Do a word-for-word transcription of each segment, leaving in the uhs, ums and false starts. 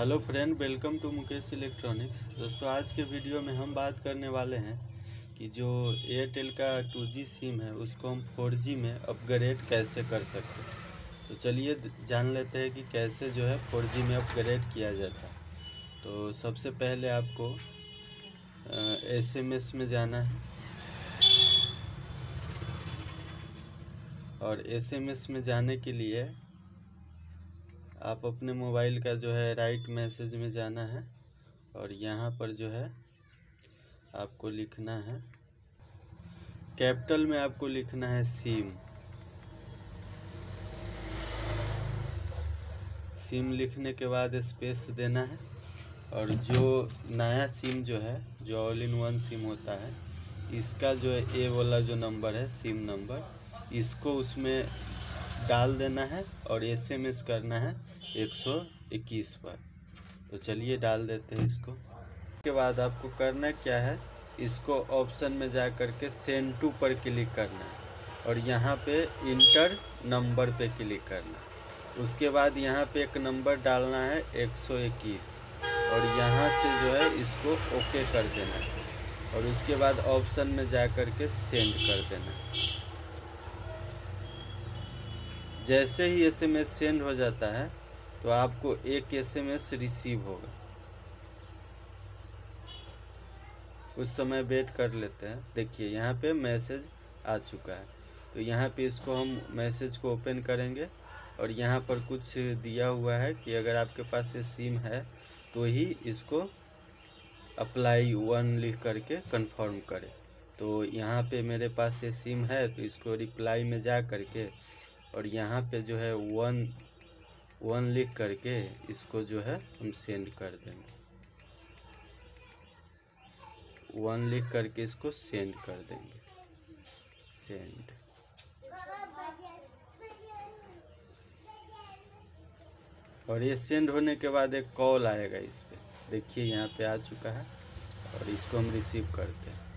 Hello friend, welcome to Mukesh electronics. दोस्तों, आज के वीडियो में हम बात करने वाले हैं कि जो एयरटेल का टू जी सिम है उसको हम फोर जी में अपग्रेड कैसे कर सकते हैं। तो चलिए जान लेते हैं कि कैसे जो है फोर जी में अपग्रेड किया जाता है। तो सबसे पहले आपको एस एम एस में जाना है और एस एम एस में जाने के लिए आप अपने मोबाइल का जो है राइट मैसेज में जाना है और यहाँ पर जो है आपको लिखना है, कैपिटल में आपको लिखना है सिम। सिम लिखने के बाद स्पेस देना है और जो नया सिम जो है, जो ऑल इन वन सिम होता है, इसका जो है ए वाला जो नंबर है सिम नंबर, इसको उसमें डाल देना है और एस एम एस करना है एक सौ इक्कीस पर। तो चलिए डाल देते हैं इसको। उसके बाद आपको करना क्या है, इसको ऑप्शन में जा कर के सेंड टू पर क्लिक करना है और यहाँ पे इंटर नंबर पे क्लिक करना है। उसके बाद यहाँ पे एक नंबर डालना है एक सौ इक्कीस और यहाँ से जो है इसको ओके कर देना है और उसके बाद ऑप्शन में जा कर के सेंड कर देना है। जैसे ही एस एम एस सेंड हो जाता है तो आपको एक एस एम एस रिसीव होगा। कुछ समय वेट कर लेते हैं। देखिए यहाँ पे मैसेज आ चुका है। तो यहाँ पे इसको हम मैसेज को ओपन करेंगे और यहाँ पर कुछ दिया हुआ है कि अगर आपके पास ये सिम है तो ही इसको अप्लाई वन लिख करके कंफर्म करें। तो यहाँ पे मेरे पास ये सिम है तो इसको रिप्लाई में जा करके और यहाँ पे जो है वन वन लिख करके इसको जो है हम सेंड कर देंगे। वन लिख करके इसको सेंड कर देंगे। सेंड। और ये सेंड होने के बाद एक कॉल आएगा इस पे। देखिए यहाँ पे आ चुका है और इसको हम रिसीव करते हैं।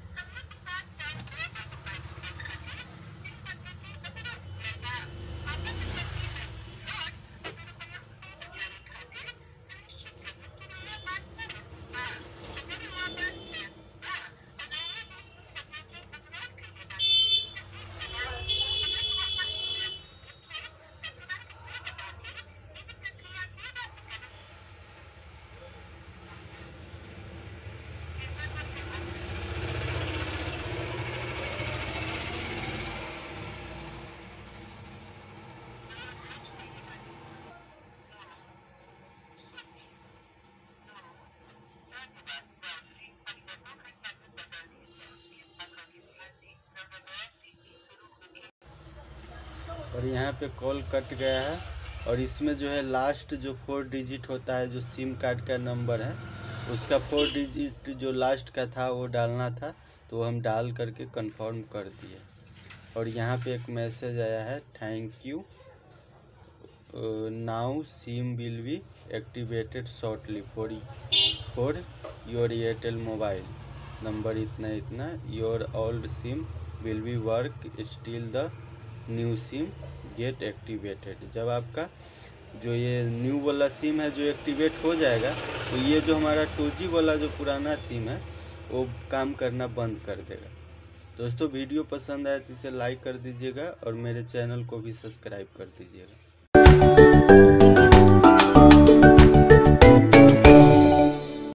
और यहाँ पे कॉल कट गया है और इसमें जो है लास्ट जो फोर डिजिट होता है, जो सिम कार्ड का नंबर है, उसका फोर डिजिट जो लास्ट का था वो डालना था। तो हम डाल करके कंफर्म कर दिए और यहाँ पे एक मैसेज आया है, thank you now SIM will be activated shortly for for your Airtel mobile number इतना इतना, your old SIM will be work still the new SIM get activated. जब आपका जो ये न्यू वाला सिम है जो एक्टिवेट हो जाएगा तो ये जो हमारा टू जी वाला जो पुराना सिम है वो काम करना बंद कर देगा। दोस्तों, वीडियो पसंद आए तो इसे लाइक कर दीजिएगा और मेरे चैनल को भी सब्सक्राइब कर दीजिएगा।